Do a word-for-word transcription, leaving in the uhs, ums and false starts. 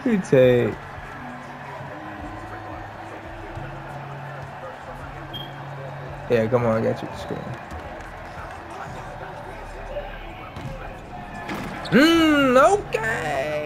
You take. Yeah, come on, I got you the screen. Mmm, okay.